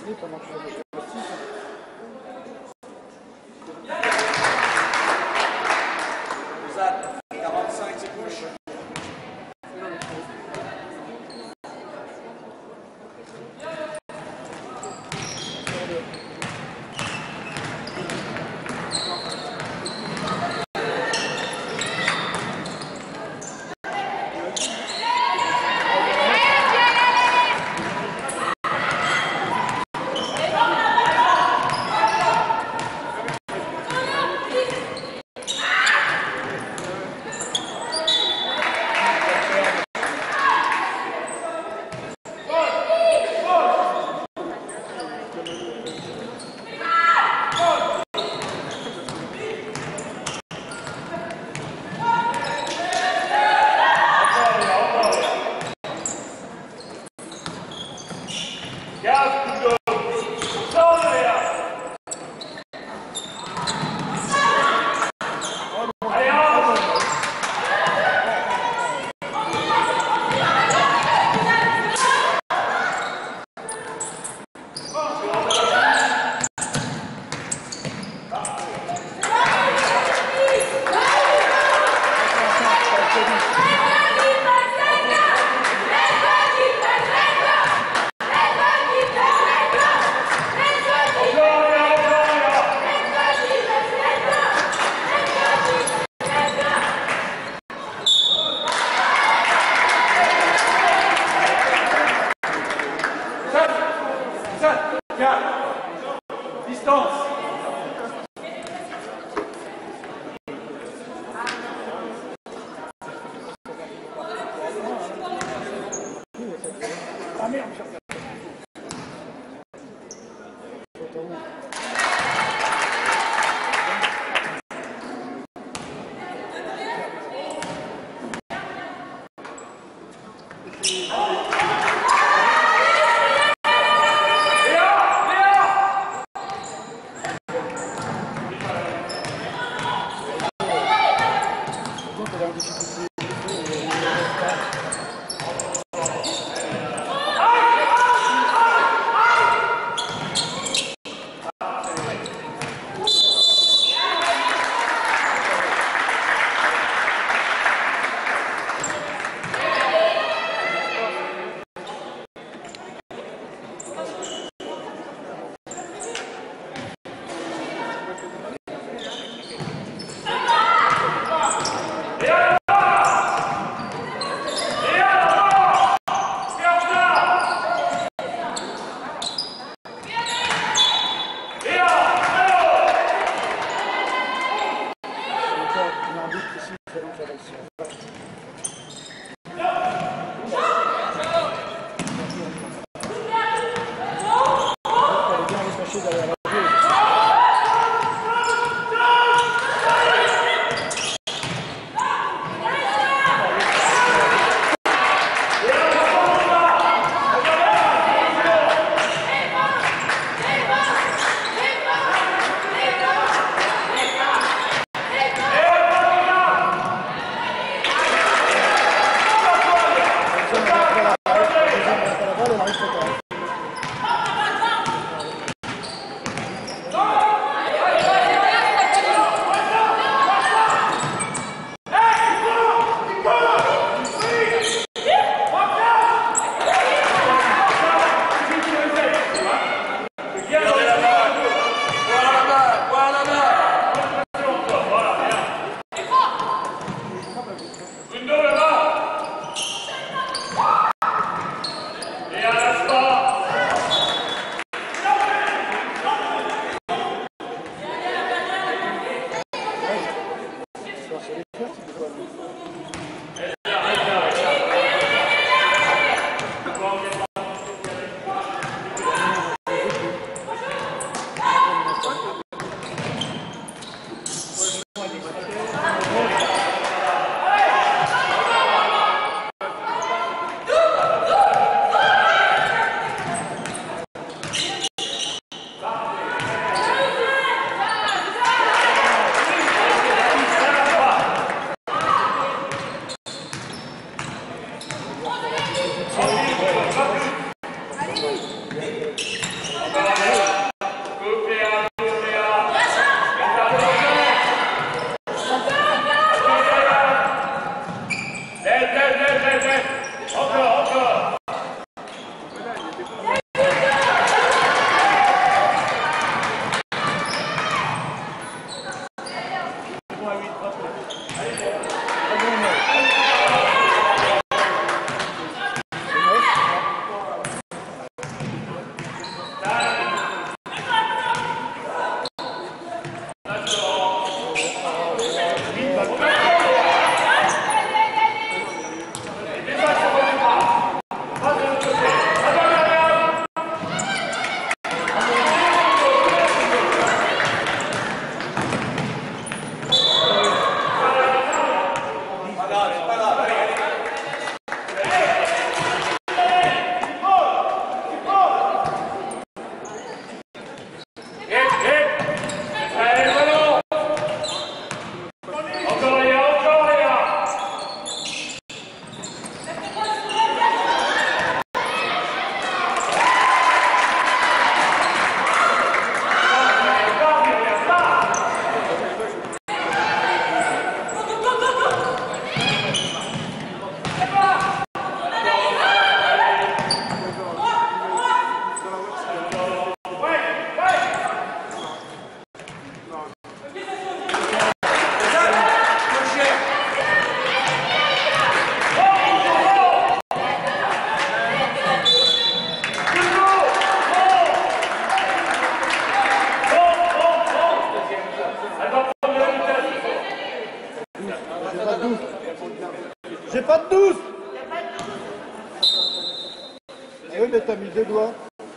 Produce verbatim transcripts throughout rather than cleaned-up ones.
baiser pendant que je vais le petit. quarante-cinq, c'est couche. Distance. Ah merde, Ah! grave, c'est pas grave. Allez, allez. J'ai pas de douze. Ah oui, mais t'as mis deux doigts.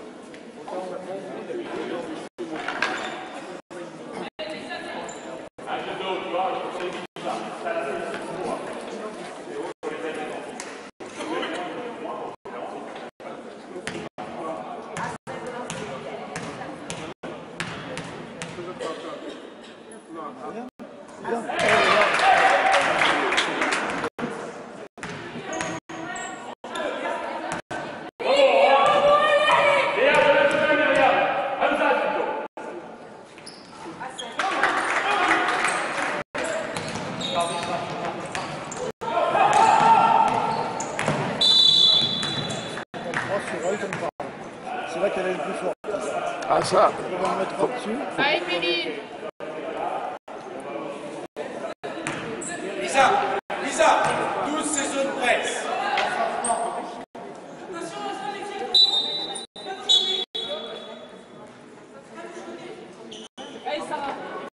C'est là qu'elle est le plus forte. Ah ça. On va me mettre au-dessus. Allez, Méline. Lisa, Lisa, douze c'est zone presse. Allez, Sarah.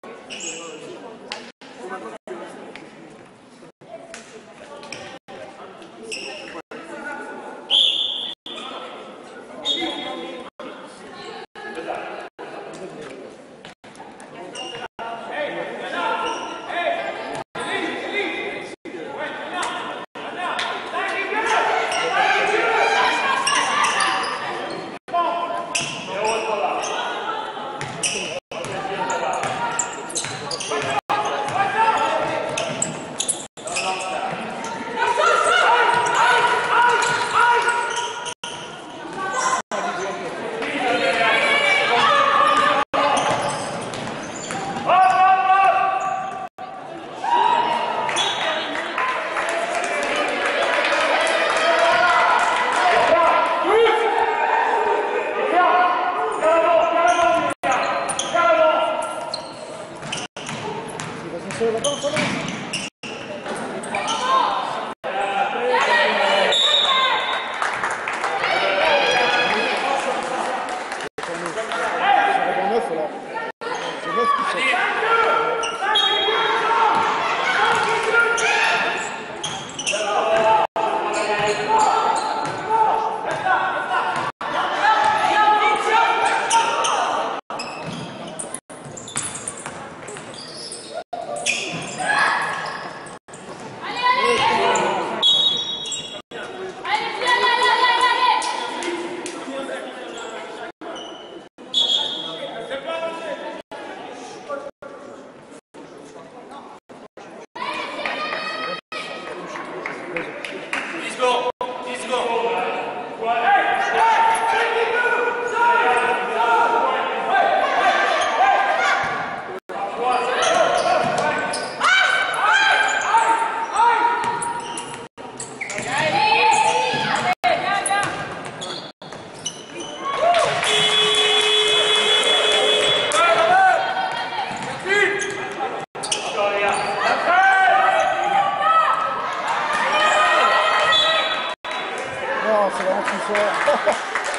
C'est vraiment plus fort.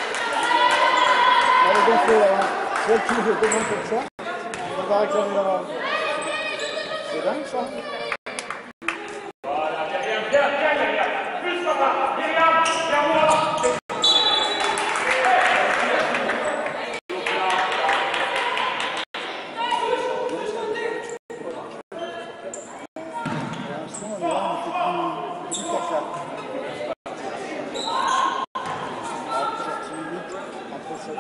Elle est gonflée là. Si elle touche le comment comme ça, on va réclamer la main. C'est dingue ça. Voilà, bien, bien, bien, bien, bien. Plus papa, Myriam, vers moi. Pour l'instant, on est là, on fait petit tacle. Sorti vite, après ça.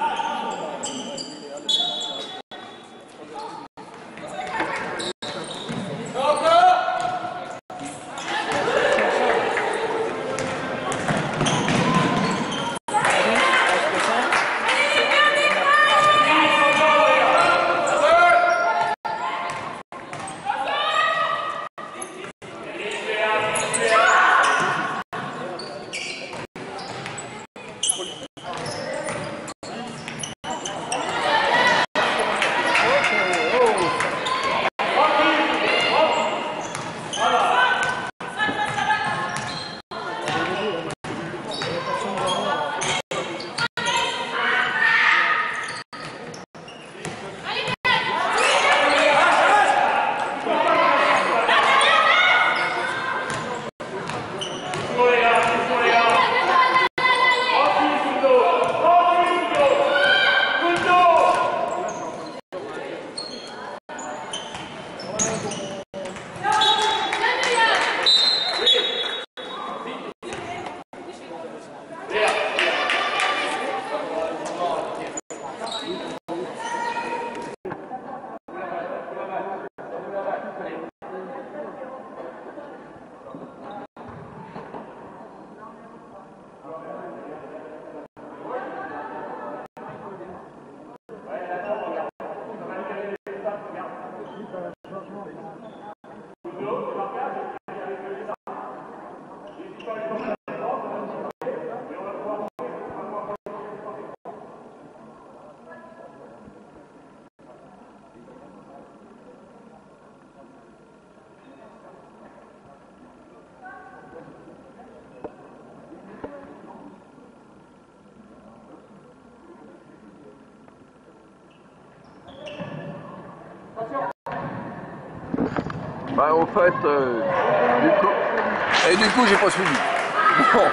Bah en fait, euh, du coup, et du coup j'ai pas suivi. Bon.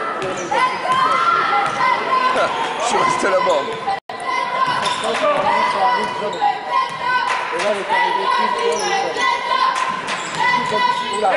Je suis resté là-bas. Et là, le temps de Oula.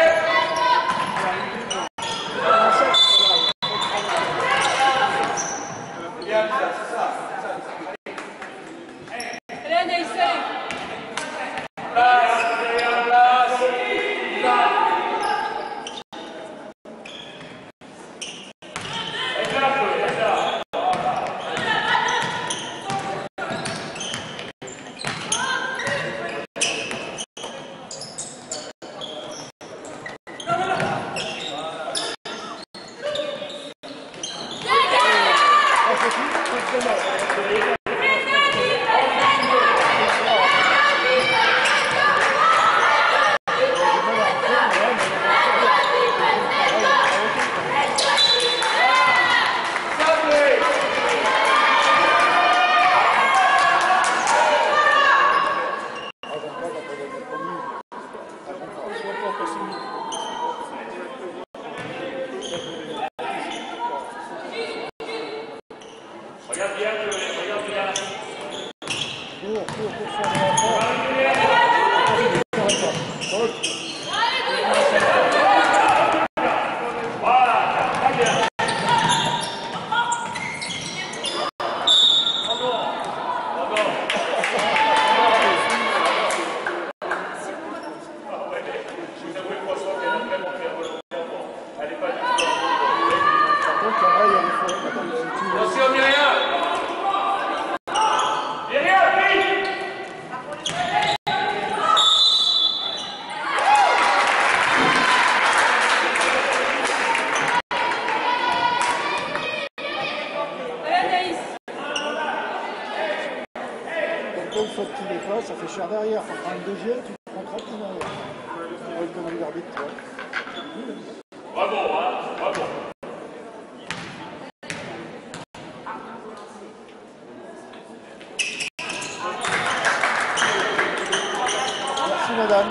Une fois que tu les passes, ça fait cher derrière. Tu prends une deuxième, tu prends tranquillement. Tu vois comme l'arbitre, tu vois. Bravo, hein, bravo. Merci madame.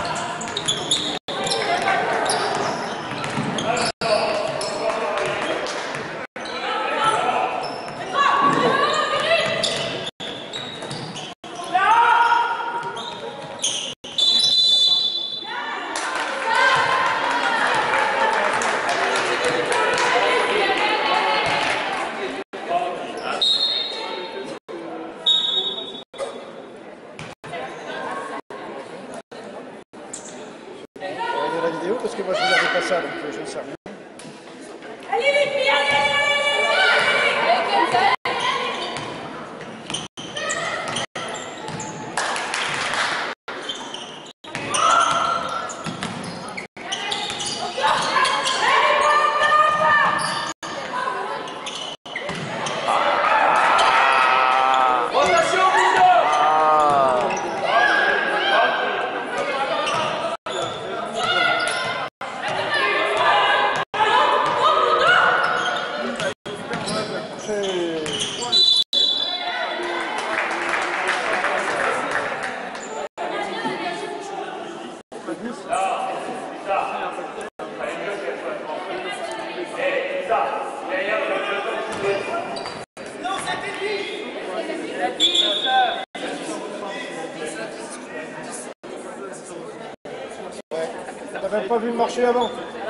pas vu le marché avant.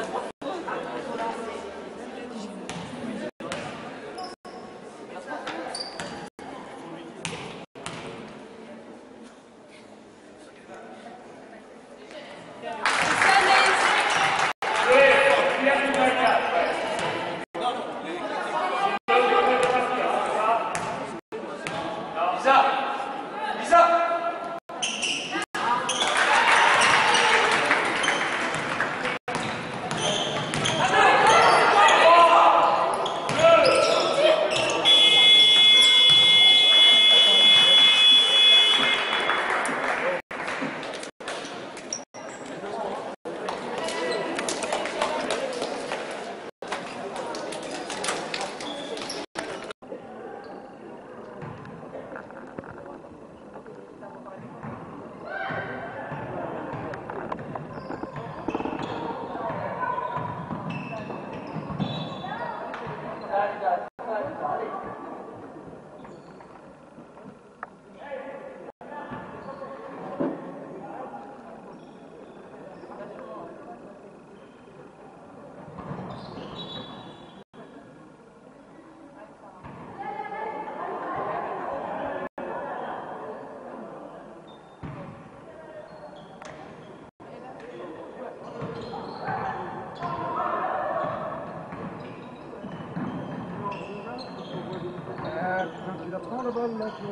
Tu la prends la balle là, tu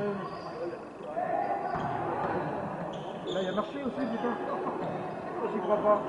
là il y a marché aussi, putain. Oh, j'y crois pas.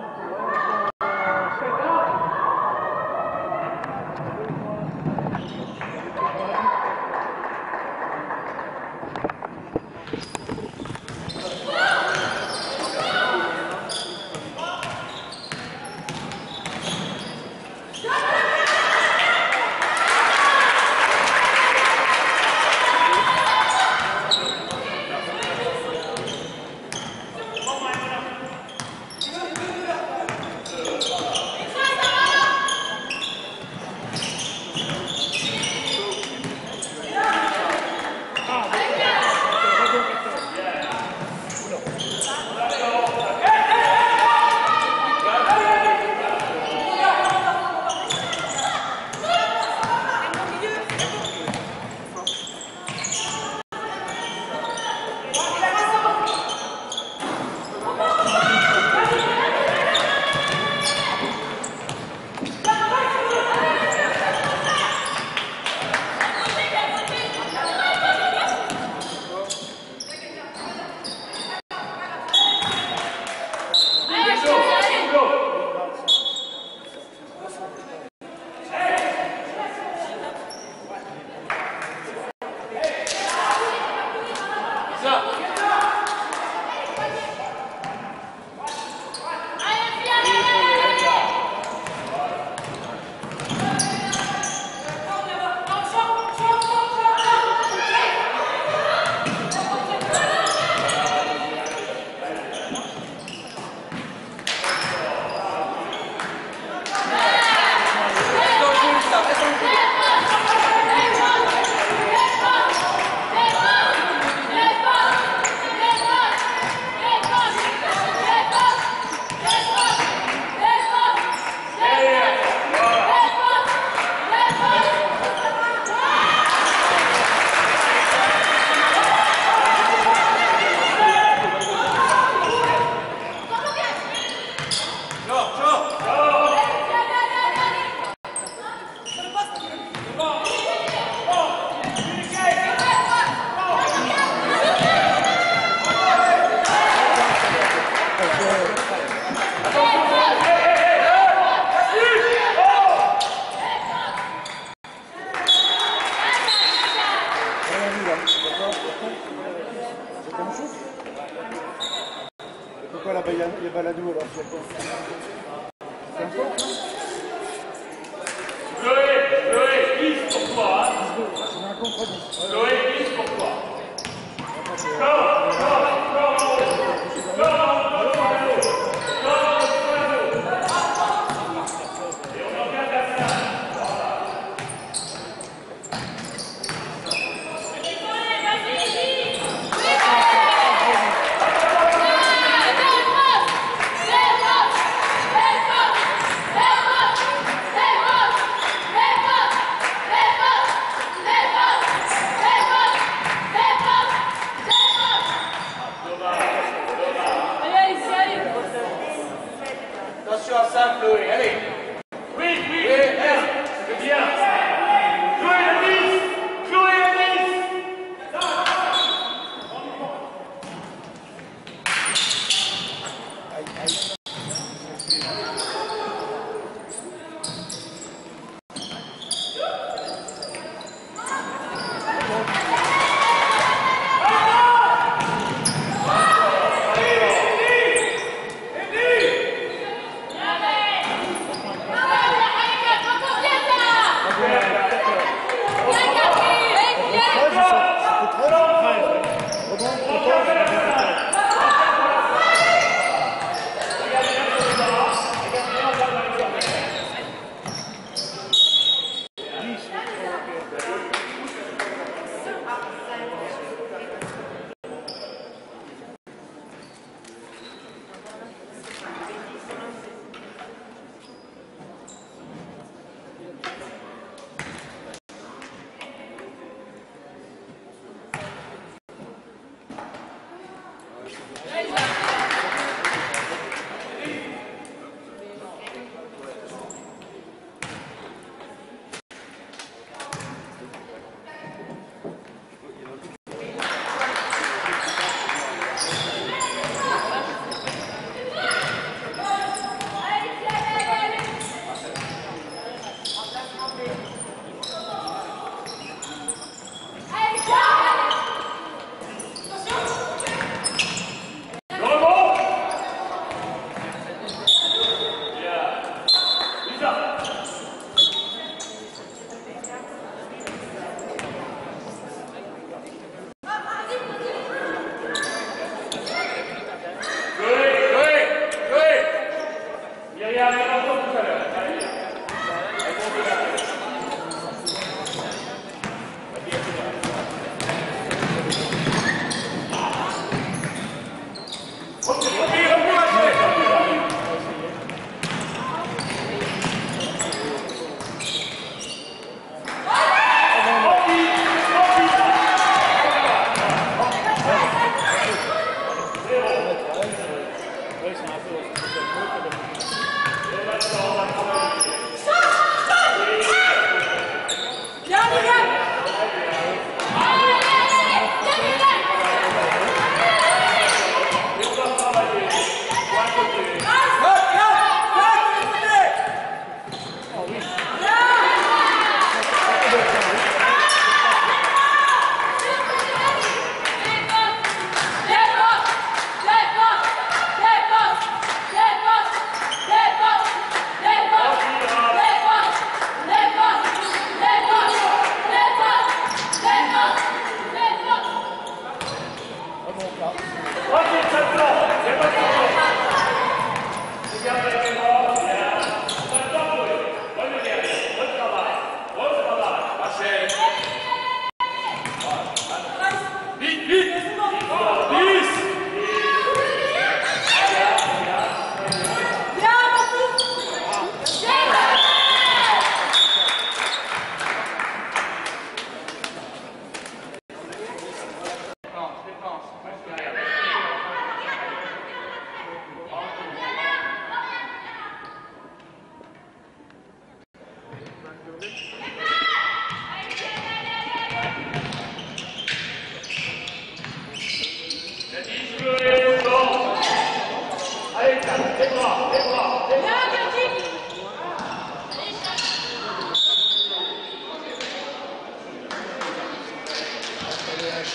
Pourquoi là-bas il y a les balados alors c'est quoi? C'est un fort, Chloé, Chloé, dix pour toi. Hein. C'est un contre dix. Chloé, dix pour toi. Go, go, go, go, go, go.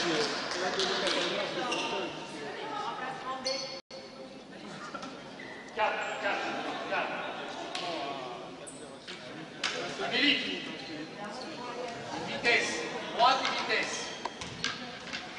Amélie, vitesse, droite et vitesse. Ok?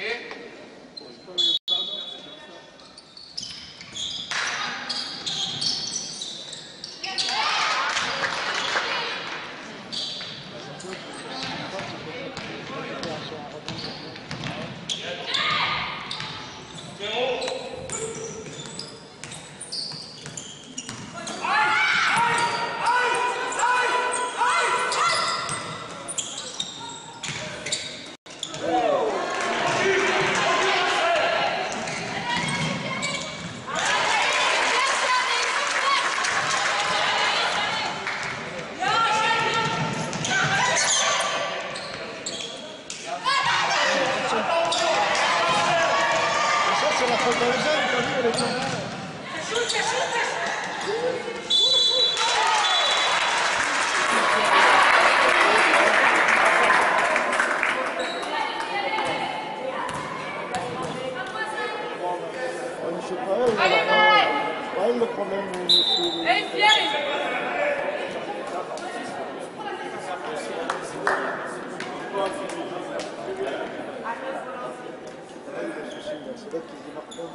C'est la faute de Eugène, t'as vu, elle est tombée. Ouais, je sais pas, elle, elle, elle, elle, le problème, monsieur. Hey, Pierre! C'est là qu'il démarque pas.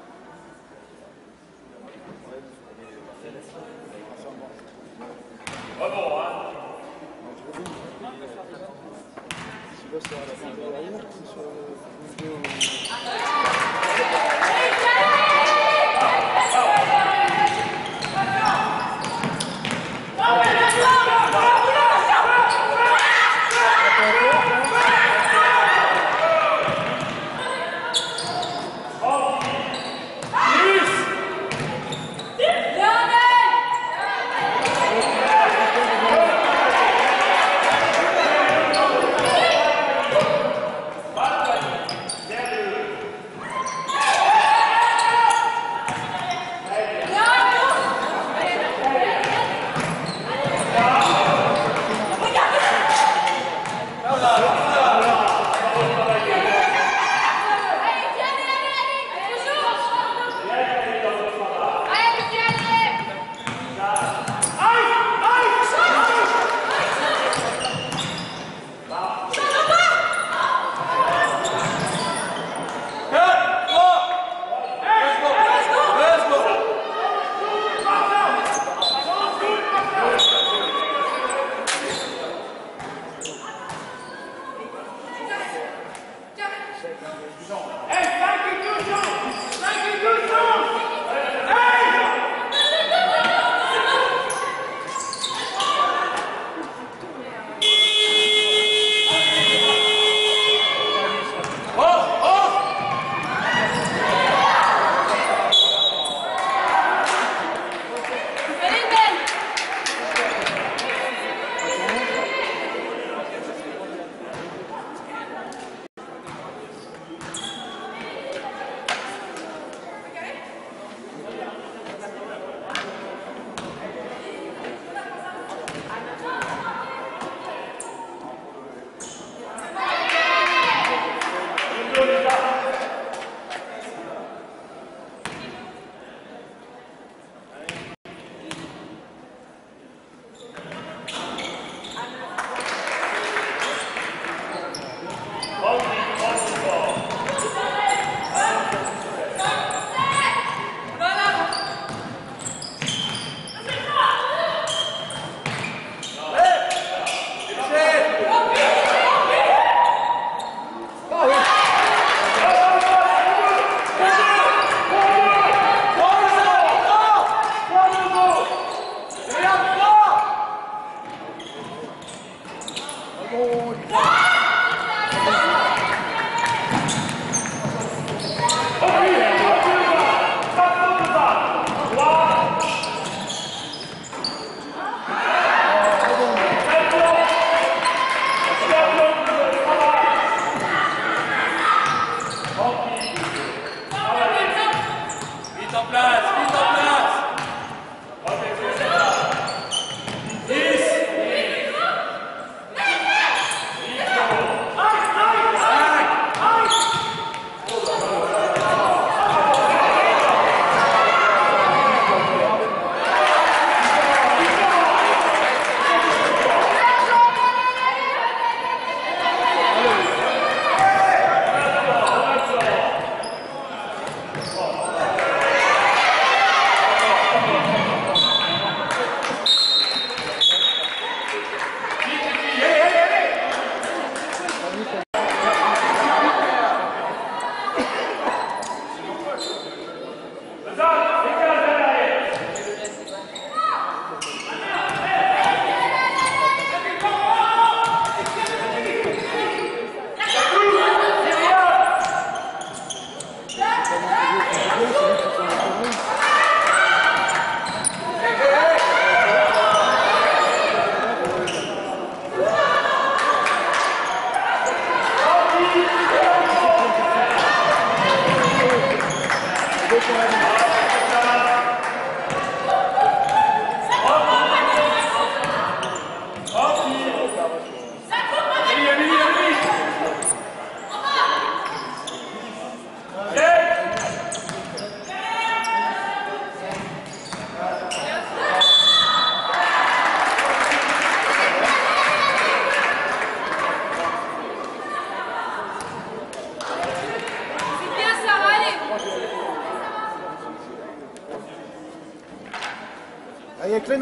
Pas bon, hein? Celui-là, c'est à la fin de la route, c'est sur le vidéo. Allez,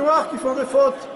joueurs qui font des fautes.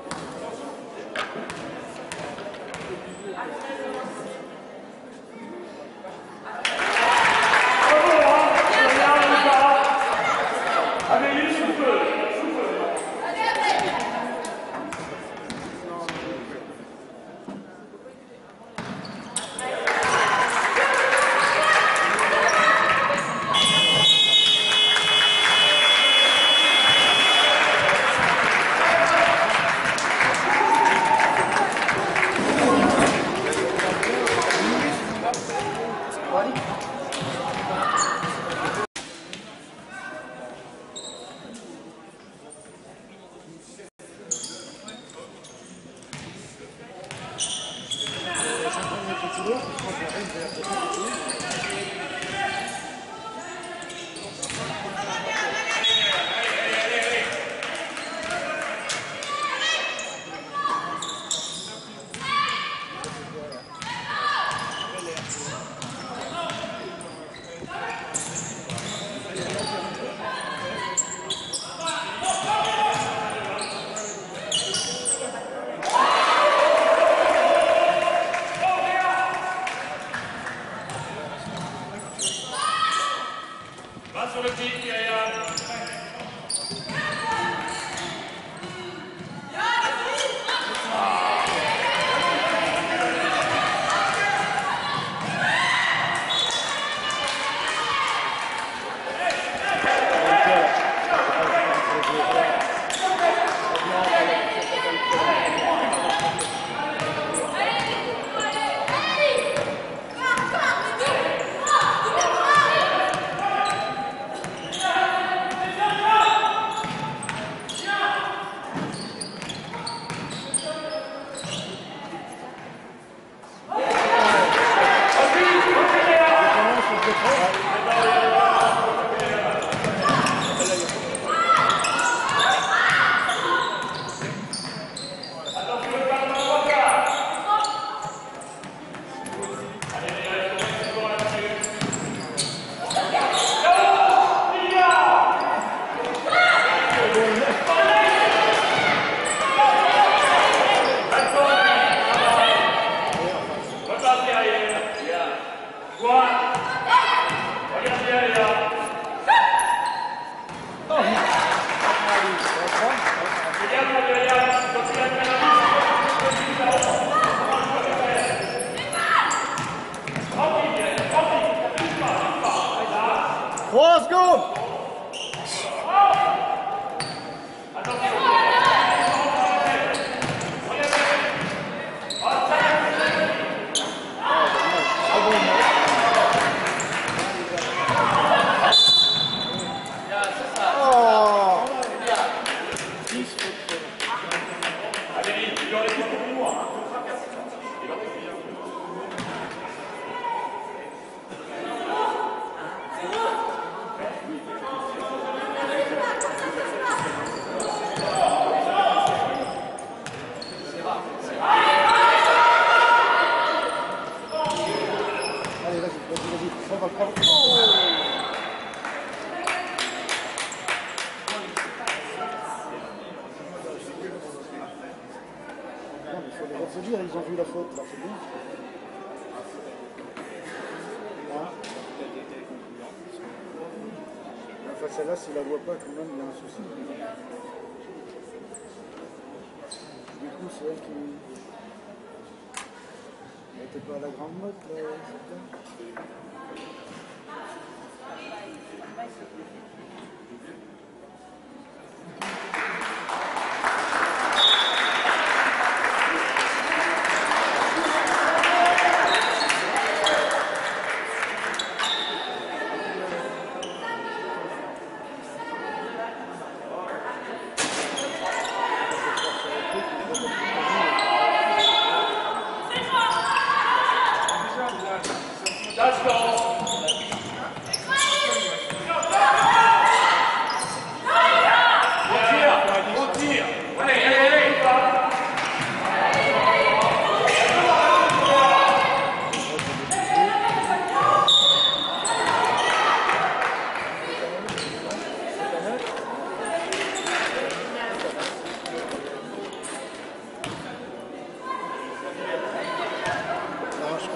Trois secondes. Se dire, ils ont vu la faute, alors c'est bien. Hein? Enfin, celle-là, s'il la voit pas, quand même, il y a un souci. Du coup, c'est elle qui... Elle n'était pas à la grande mode, là, c'est ça. Let's go.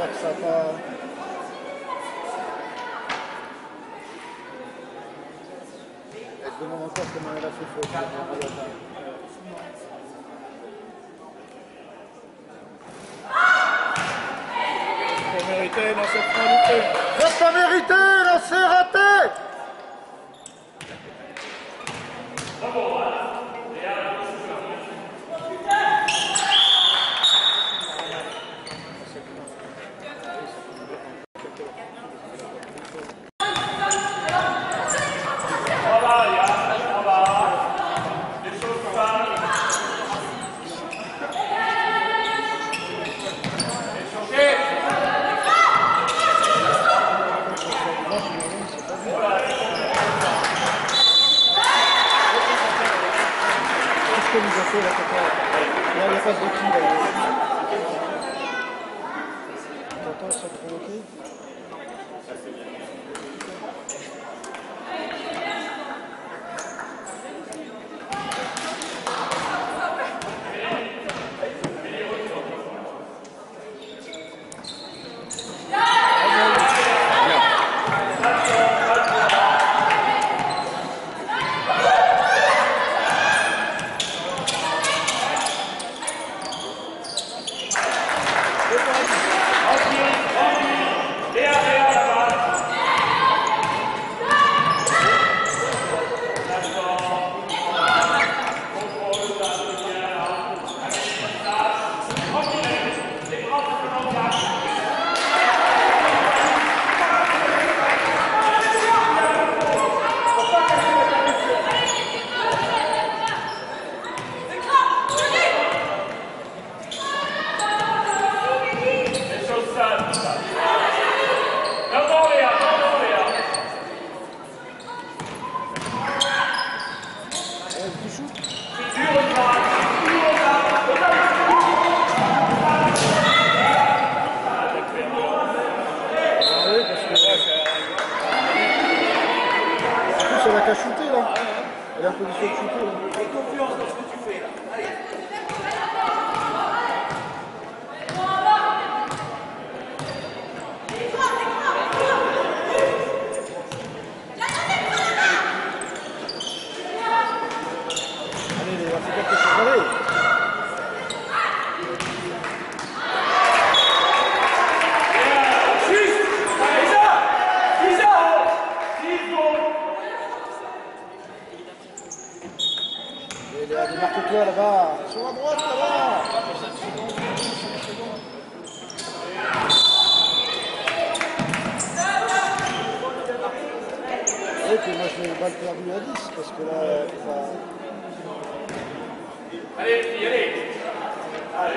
j'espère que ça va pas... Elle te demande encore comment elle a fait faute. C'est pas mérité, non, c'est pas loupé. C'est pas mérité, là c'est raté. Là, il n'y a pas de qui là. T'entends sans provoquer. Elle a qu'à shooter là. Elle est en position de shooter là. Fais confiance dans ce que tu fais là. Allez. Allez, les gars, c'est quelque chose. Allez. Démarque-toi là-bas, sur la droite là-bas. Et puis moi je mets le balle perdu à dix parce que là il va... Allez, allez, allez. Allez,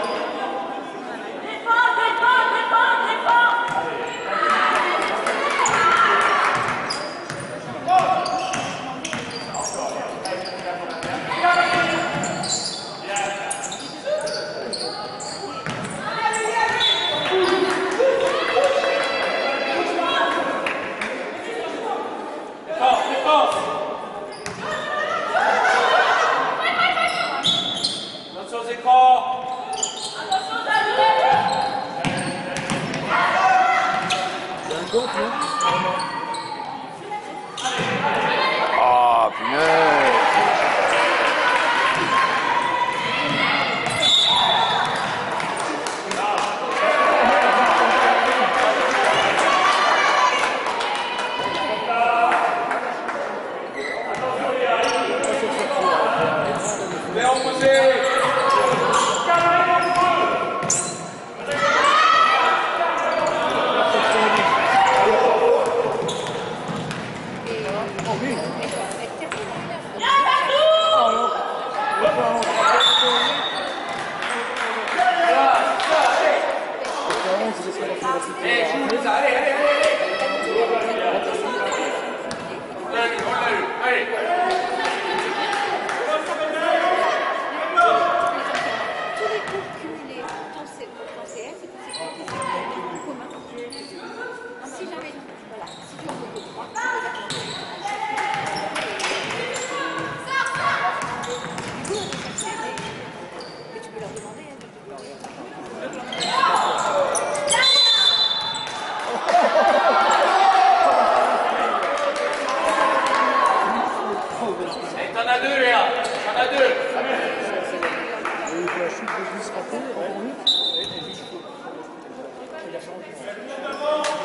Ah, punaise. Léon Posé. Allez, allez, allez, allez. Tous les cours cumulés, ton C F et ton C F commun. Si jamais, voilà, si tu en veux que trois, du coup, on peut chercher, mais tu peux leur demander. dix ratés en minute. Il a changé.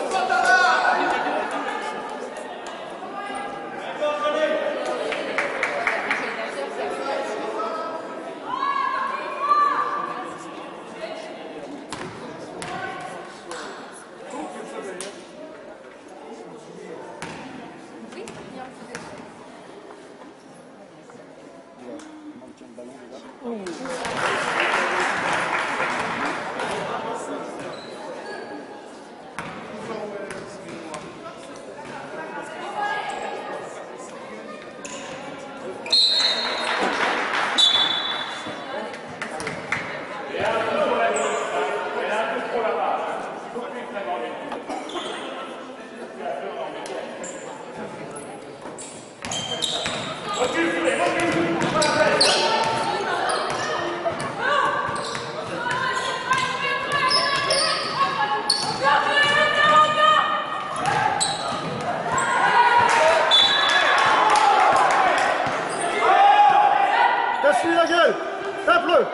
Casse-lui la gueule! Tape-le!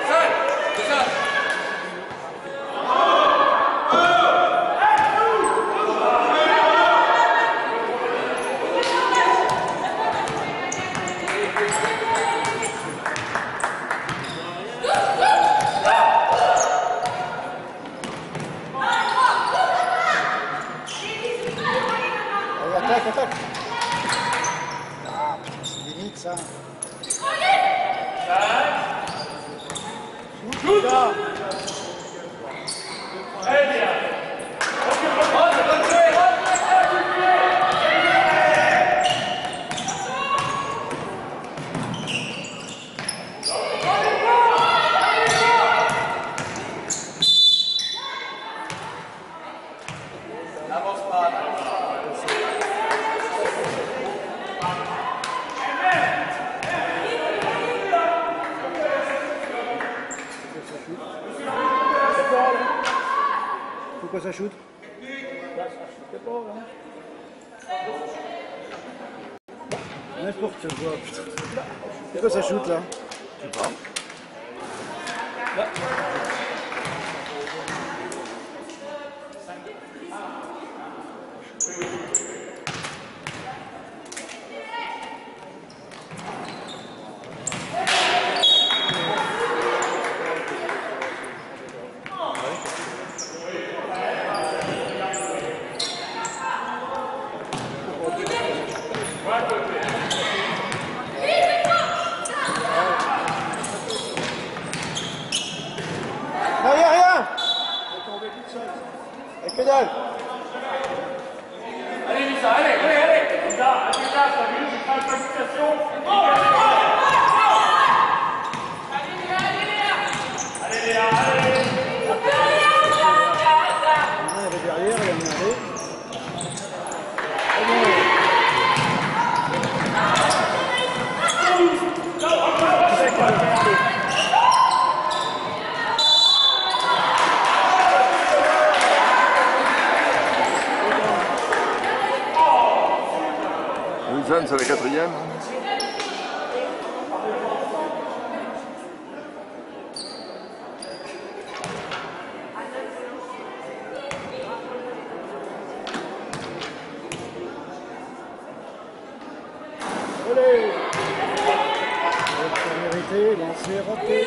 Allez, attaque, attaque! Ah, c'est limite ça! Là. N'avance pas. Pourquoi ça shoot? N'importe quoi, putain. Pourquoi ça shoot là? Je sais pas. Non, y'a rien! Et que dalle! Allez, Lisa, allez, allez, allez. Lisa, à tes places, t'as vu, tu prends une qualification. Allez, Léa, allez. Il y avait derrière, il y a mis un dé. Wilson, c'est la quatrième. Allez! C'est mérité, lancé, raté.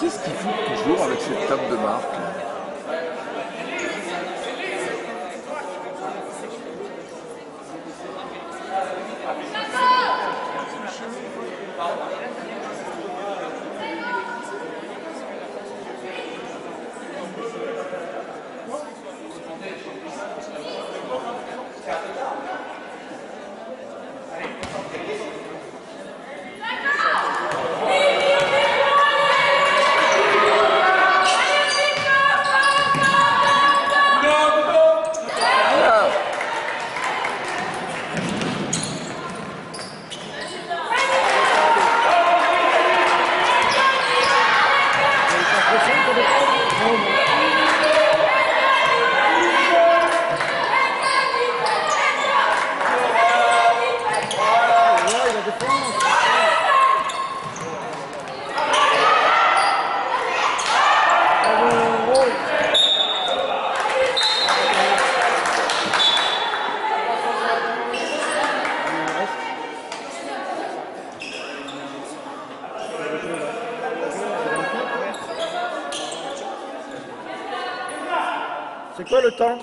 qu'est-ce qu'ils font toujours avec cette table de marque? C'est quoi le temps?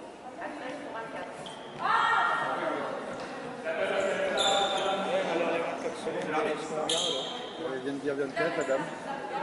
Elle vient de dire vingt-quatre, la dame.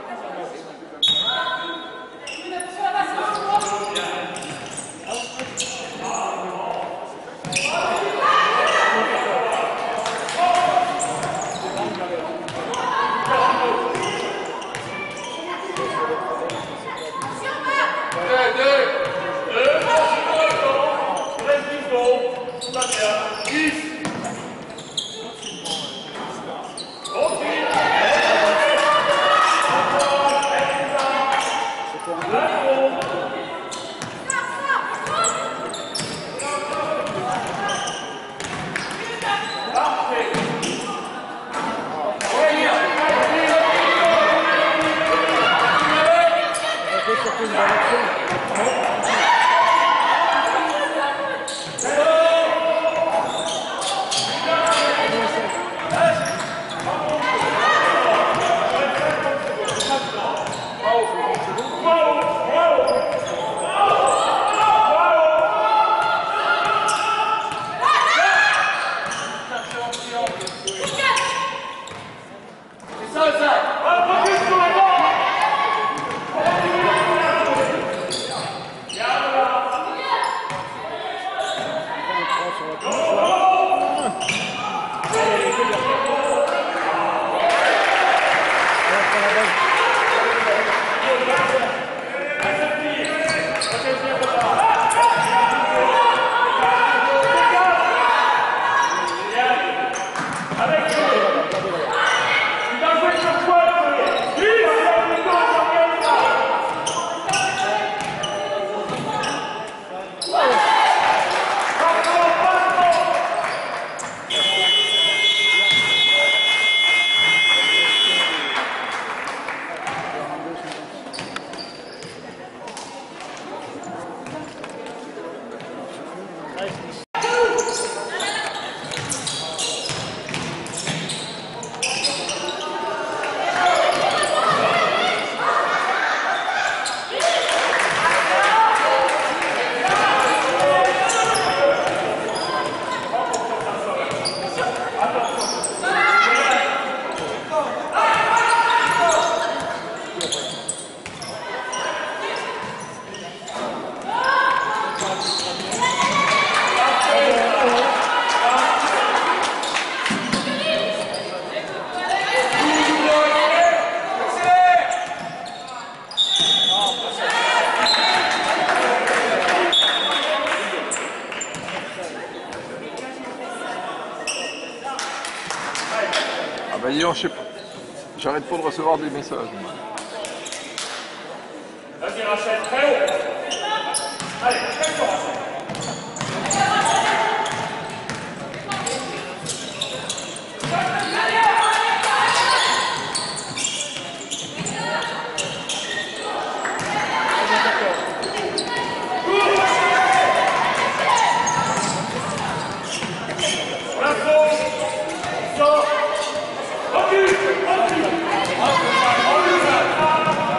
Ah bah dis donc, je sais pas. J'arrête pas de recevoir des messages. Vas-y Rachel, très haut. Allez, très fort Rachel. Recule, recule.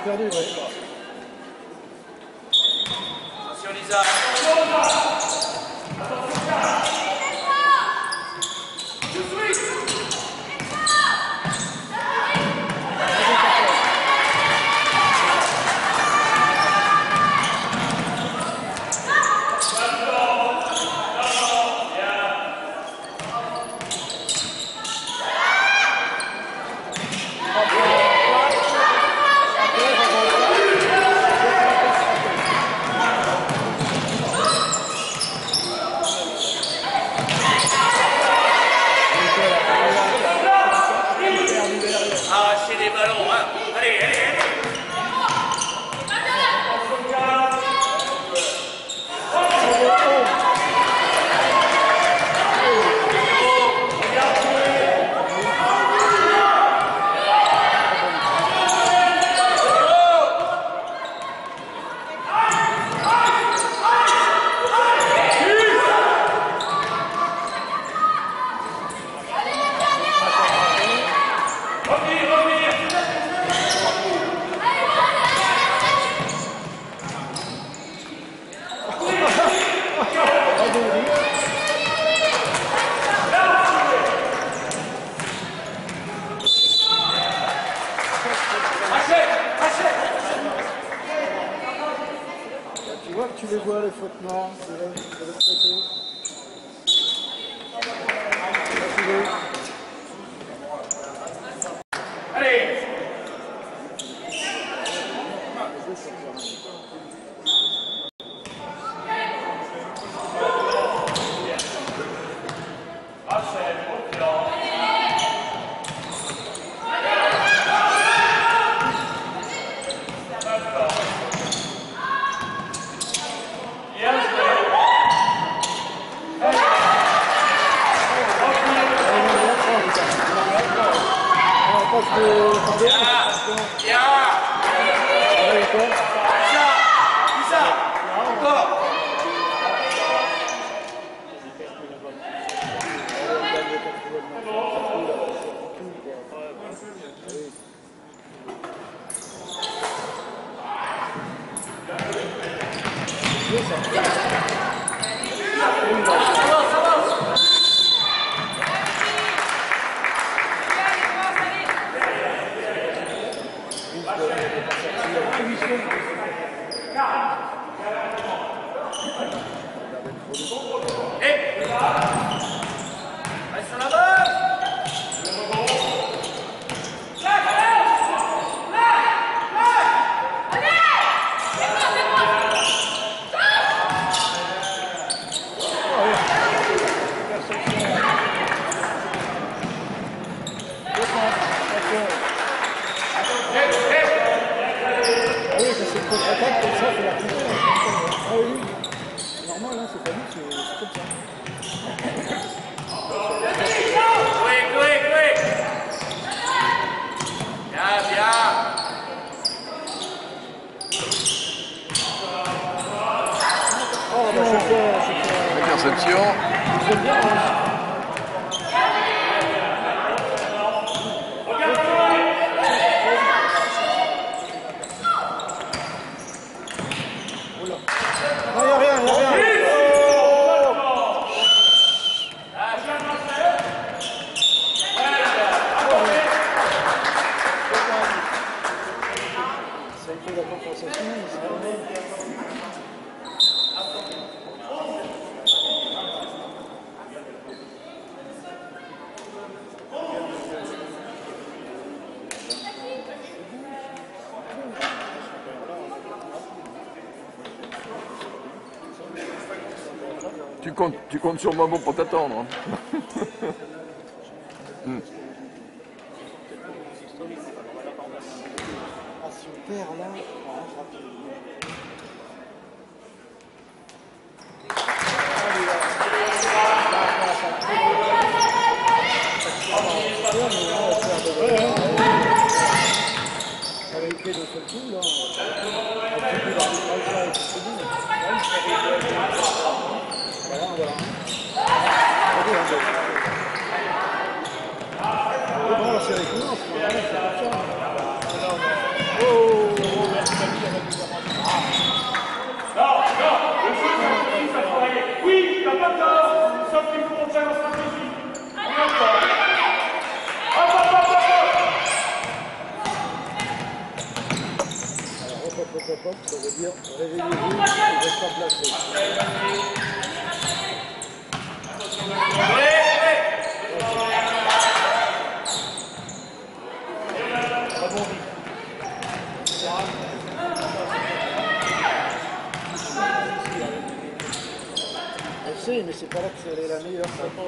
perdu, ouais. Attention Lisa. Arrachez les ballons, hein. Allez, allez, allez. Tu vois que tu les vois, les fautes noires, de l'autre côté. Là, tu veux. Allez. Interception. Non, il n'y a rien, il n'y a rien. C'est un peu la compensation, mais c'est pas mal. Tu comptes, tu comptes sur moi pour t'attendre. hmm. Ah, si on perd là, on rentre rapide. Avec les deux seuls coups, là, on a plus de l'arbitrage là, et tout c'est bon. Voilà, voilà. Regardez, regardez. Bon, là, c'est avec nous, on se fait, voilà, c'est comme ça. Oh, Hop, ça veut dire réveillez-vous, ne reste pas placé. Je sais, mais c'est pas là que c'est la meilleure.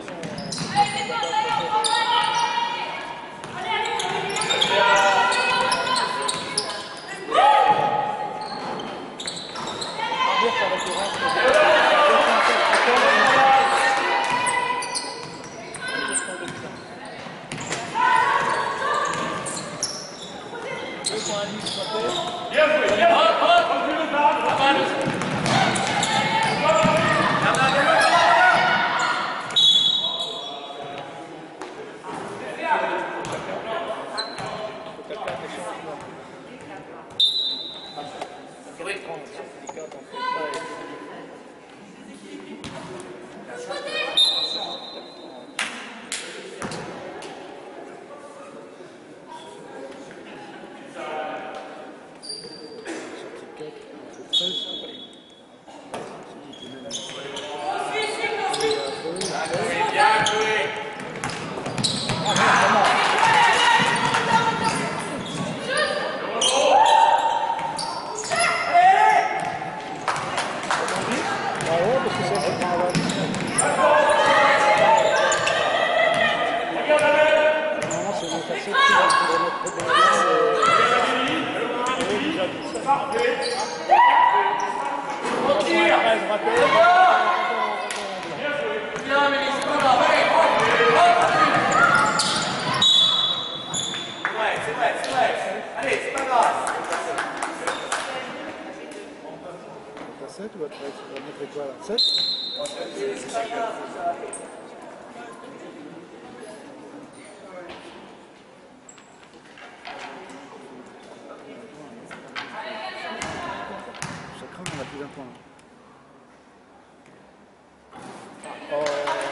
sept ou à treize? On va mettre quoi là? sept? Chacun on a plus d'un point. Oh.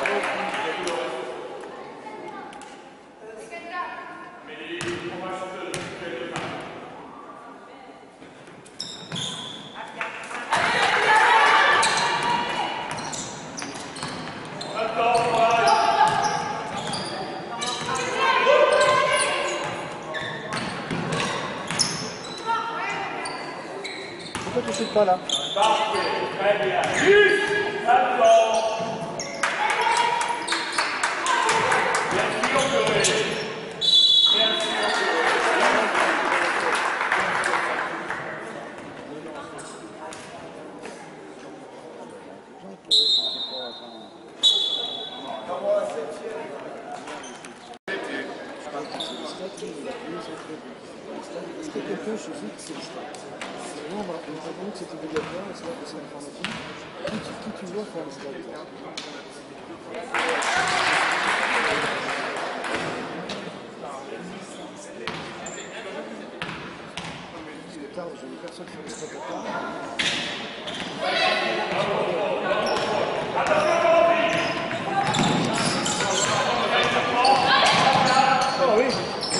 Pourquoi tu ne shootes pas là? Très bien. Juste maintenant. Merci encore. Merci Est-ce que quelqu'un choisit que c'est le stade? Nous, on a entendu que c'est obligatoire, et c'est là que c'est informatique. Qui tu, qui tu vois faire le stade? Parce que tard, j'ai vu personne faire le stade à tard. Oh oui!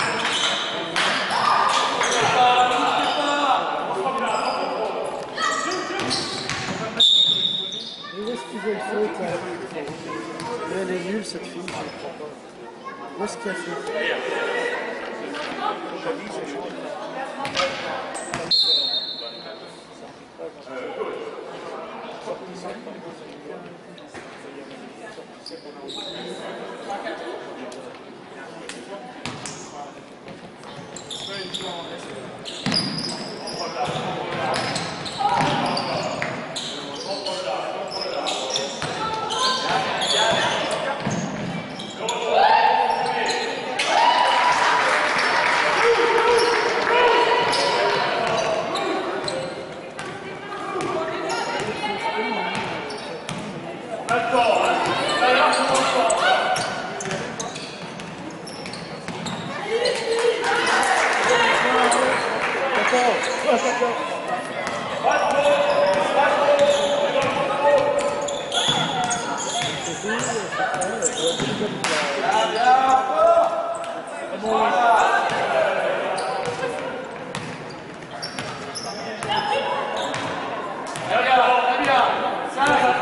Elle est nulle cette fille, je ne crois pas. Où est-ce qu'il y a fait? Yeah.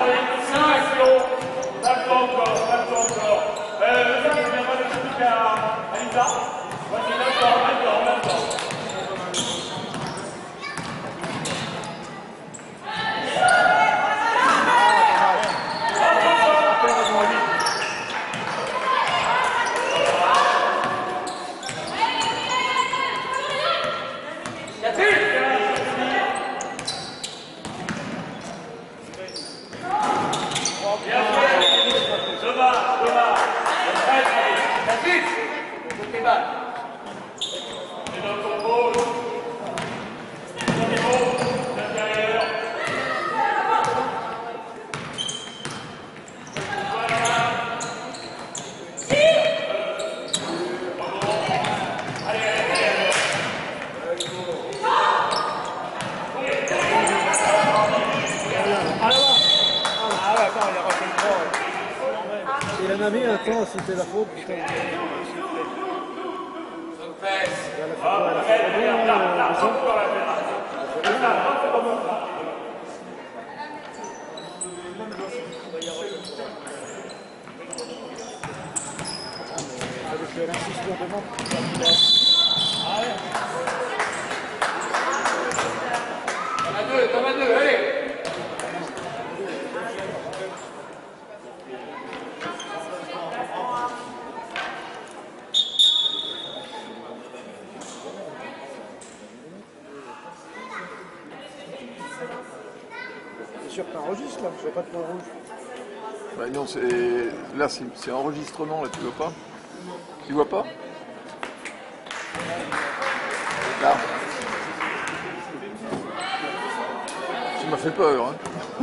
Il en a mis un temps, c'était la faute. Putain. C'est sûr que t'enregistres là, je vois pas de point rouge. Bah non, c'est là c'est enregistrement, là tu vois pas? Tu vois pas? Là. Tu m'as fait peur, hein. Ah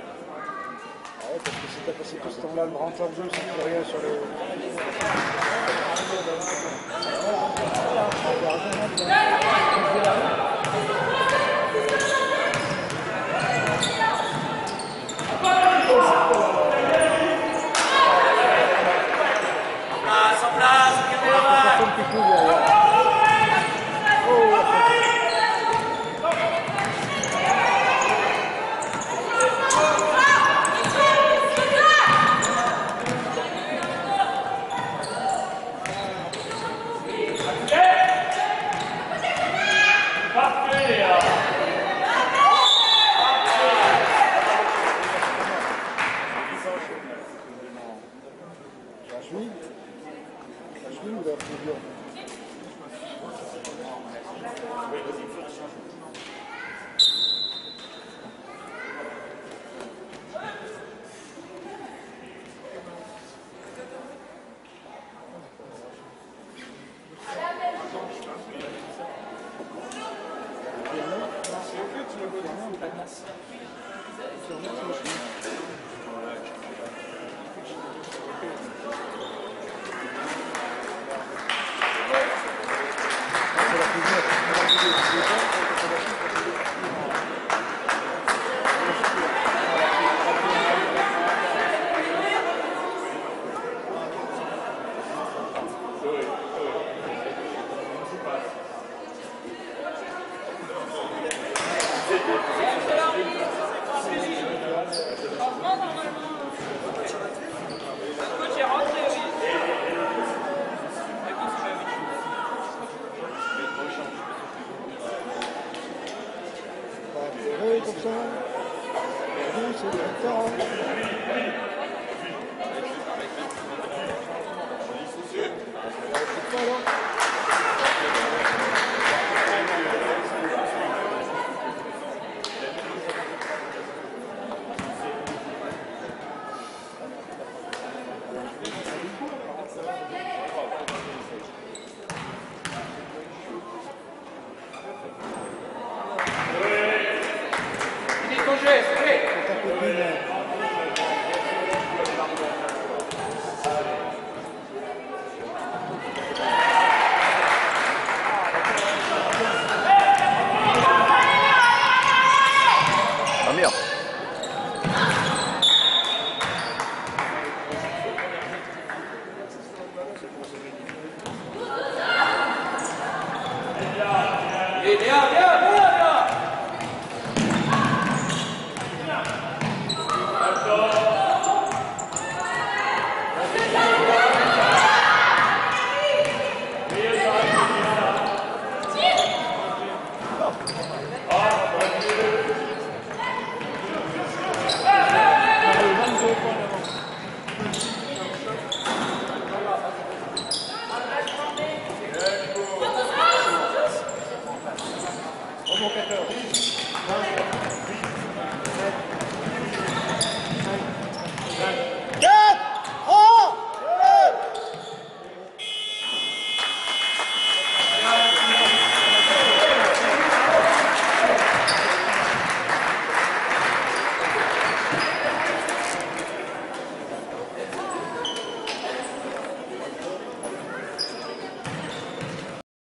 ouais, parce que si t'as passé tout ce temps-là, le grand temps de jeu, c'est plus rien sur le... Comme ça, c'est le temps.